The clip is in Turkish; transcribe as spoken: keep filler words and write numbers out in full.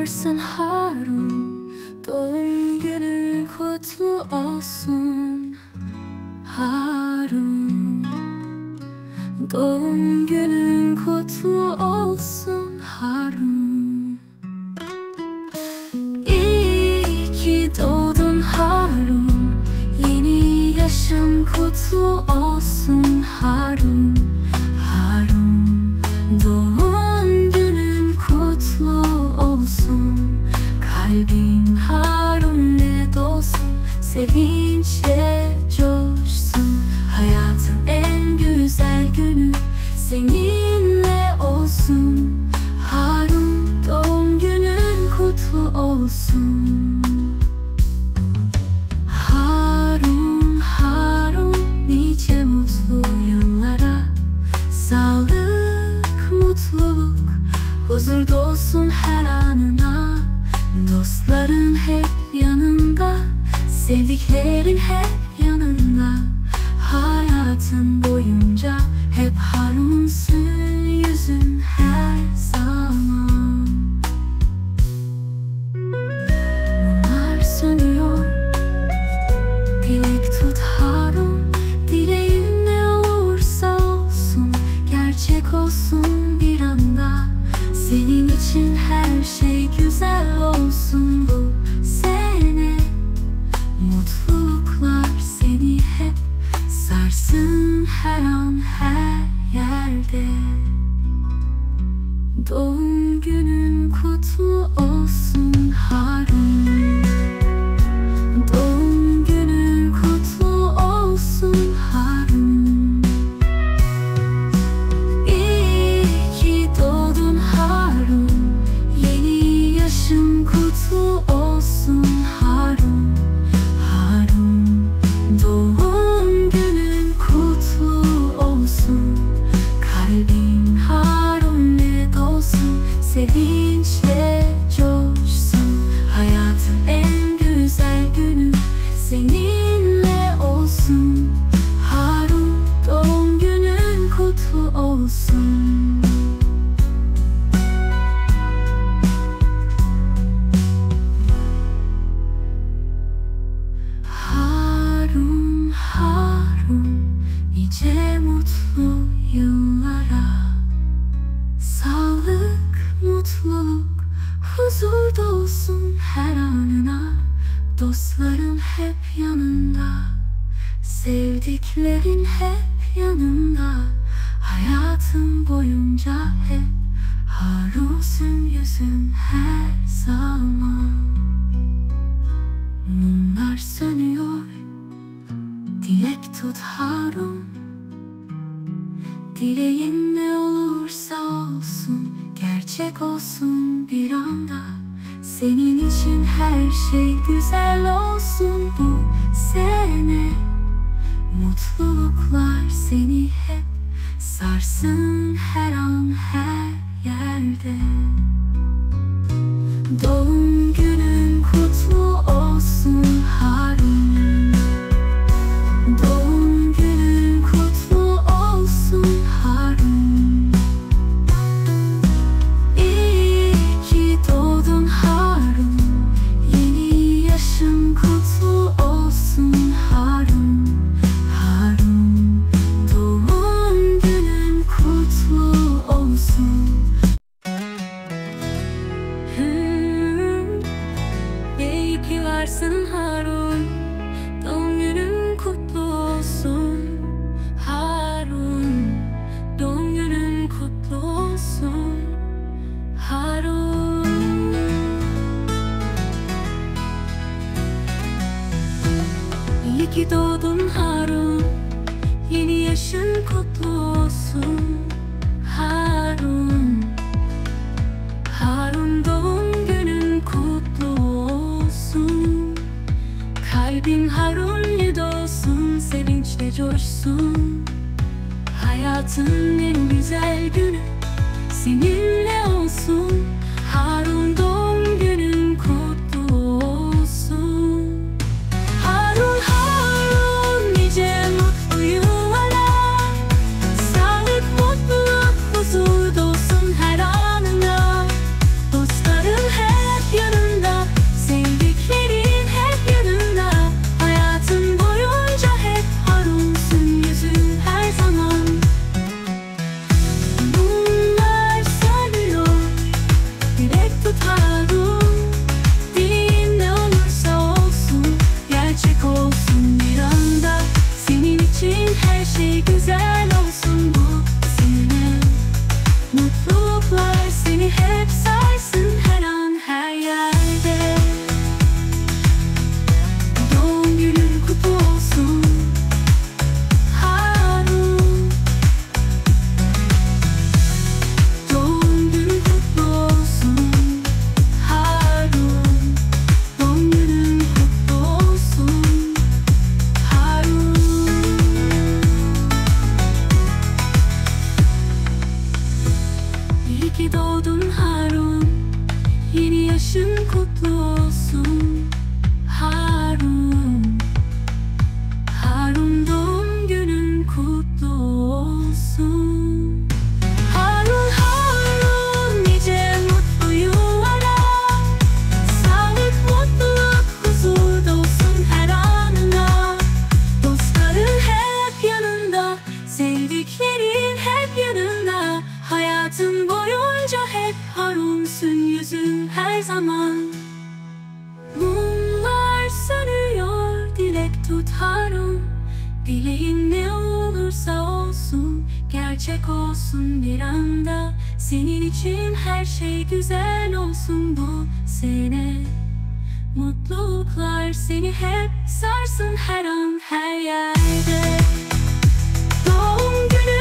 varsın Harun. Doğum günün kutlu olsun Harun. Doğum günün kutlu olsun Harun. İyi ki doğdun Harun. Yeni yaşın kutlu olsun Harun. Harun, doğum günün kutlu olsun. Kalbin Harun'le dolsun, sevinçle coşsun. Hayatın en güzel günü seninle olsun. Harun, doğum günün kutlu olsun. Harun, Harun, nice mutlu yıllara. Sağlık, mutluluk, huzur dolsun her anına. Dostların hep yanında, sevdiklerin hep yanında. Hayatın boyunca hep Harun'sun yüzün her zaman. Mumlar sönüyor, dilek tut Harun. Dileğin ne olursa olsun, gerçek olsun bir anda. Senin için her şey güzel olsun bu sene. Mutluluklar seni hep sarsın her an her yerde. Doğum günün kutlu olsun Harun. Doğum günün kutlu olsun Harun. İyi ki doğdun Harun. Yeni yaşın kutlu olsun Harun. Harun, doğum günün kutlu olsun. Kalbin Harun'le dolsun, sevinçle coşsun. Hayatın en güzel günü seninle olsun. Harun, doğum günün kutlu olsun. Harun, Harun, nice mutlu yıllara. Sağlık, mutluluk, huzur dolsun her anına. Dostların hep yanında, sevdiklerin hep yanında. Hayatın boyunca hep Harun'sun yüzün her zaman. Mumlar sönüyor, dilek tut Harun. Dileğin ne olursa olsun, gerçek olsun bir anda. Senin için her şey güzel olsun bu sene. Mutluluklar seni hep sarsın her an her yerde. Doğum günün kutlu olsun Harun. Doğum günün kutlu olsun Harun. İyi ki doğdun Harun. Yeni yaşın kutlu olsun Harun. Harun, doğum günün kutlu olsun. Hmm, iyi ki varsın Harun. Doğum günün kutlu olsun Harun. Doğum günün kutlu olsun Harun. İyi ki doğdun Harun. Yeni yaşın kutlu olsun Harun. Harun, doğum günün kutlu olsun. Kalbin Harun'le dolsun, sevinçle coşsun. Hayatın en güzel günü seninle olsun. Harun, doğum günün kutlu olsun. Harun, Harun, nice mutlu yıllara. Sağlık, mutluluk, huzur dolsun her anına. Dostların hep Mutluluklar seni hep sarsın her an her yerde. Doğum günün kutlu olsun Harun. Doğum günün kutlu olsun Harun. Doğum günün kutlu olsun Harun. İyi ki doğdun Harun. Yeni yaşın kutlu olsun Harun. Harun doğum günün kutlu olsun. Harun Harun nice mutlu yıllara. Sağlık, mutluluk, huzur dolsun her anına. Dostların hep yanında, sevdiklerin hep yanında. Hayatın boyunca hep Harunsun, yüzün her zaman. Mumlar sönüyor, dilek tut Harun. Dileğin ne olursa olsun, gerçek olsun bir anda. Senin için her şey güzel olsun bu sene. Mutluluklar seni hep sarsın her an her yerde. Doğum günü